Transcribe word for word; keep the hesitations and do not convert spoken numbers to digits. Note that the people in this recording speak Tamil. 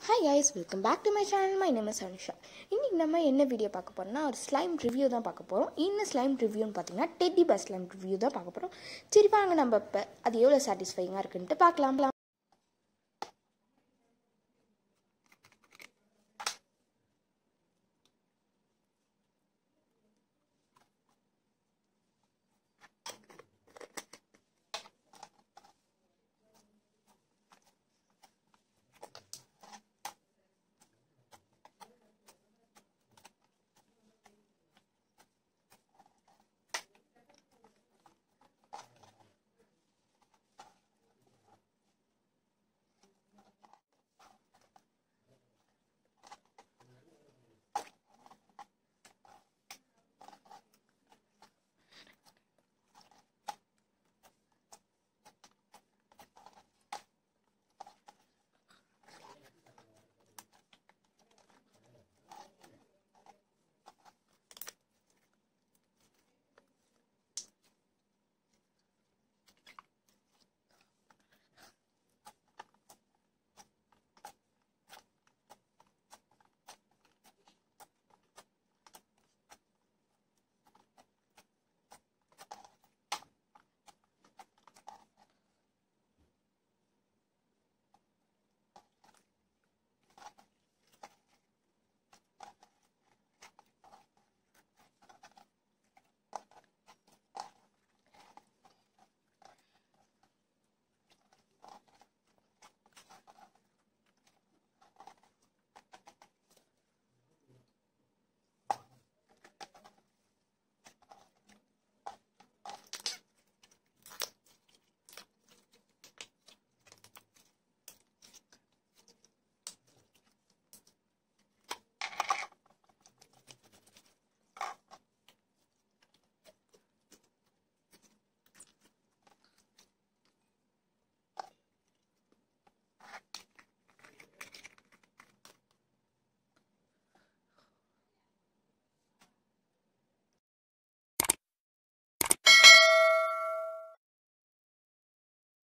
Hi guys, welcome back to my channel. My name is Anusha. இன்னைக்கு நம்ம என்ன வீடியோ பார்க்க போறோம்னா ஒரு ஸ்லைம் ரிவ்யூ தான் பார்க்க போறோம். இந்த ஸ்லைம் ரிவ்யூன்னு பார்த்தீங்கன்னா டெட்டி பஸ் ஸ்லைம் ரிவ்யூ தான் பார்க்க போறோம். சரி வாங்க நம்ம இப்ப அது எவ்வளவு சாட்டிஸ்ஃபையிங்கா இருக்குன்னு பார்க்கலாம்.